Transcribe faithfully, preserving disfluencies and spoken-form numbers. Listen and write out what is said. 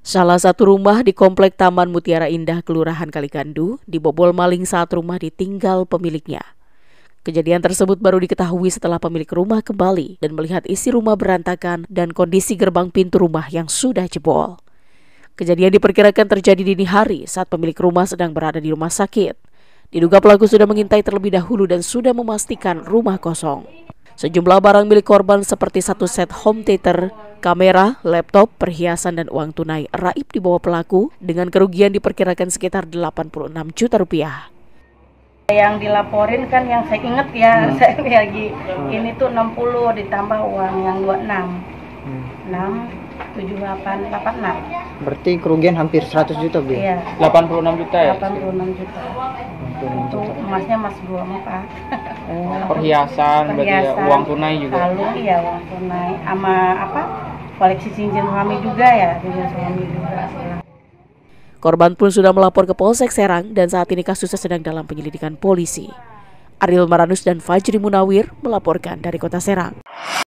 Salah satu rumah di Komplek Taman Mutiara Indah, Kelurahan Kaligandu, dibobol maling saat rumah ditinggal pemiliknya. Kejadian tersebut baru diketahui setelah pemilik rumah kembali dan melihat isi rumah berantakan dan kondisi gerbang pintu rumah yang sudah jebol. Kejadian diperkirakan terjadi dini hari saat pemilik rumah sedang berada di rumah sakit. Diduga pelaku sudah mengintai terlebih dahulu dan sudah memastikan rumah kosong. Sejumlah barang milik korban seperti satu set home theater, kamera, laptop, perhiasan, dan uang tunai raib dibawa pelaku dengan kerugian diperkirakan sekitar delapan puluh enam juta rupiah. Yang dilaporin kan yang saya ingat ya, hmm. saya lagi hmm. ini tuh enam puluh ditambah uang yang dua puluh enam. Hmm. enam, tujuh, delapan, delapan puluh enam. Berarti kerugian hampir seratus juta, Bu? Iya. delapan puluh enam juta ya? delapan puluh enam juta. Itu emasnya emas dua Pak. Oh, perhiasan, berarti ya, uang tunai juga. Kalung iya, uang tunai sama apa? Koleksi cincin suami juga ya, cincin suami juga. Korban pun sudah melapor ke Polsek Serang dan saat ini kasusnya sedang dalam penyelidikan polisi. Ariel Maranus dan Fajri Munawir melaporkan dari Kota Serang.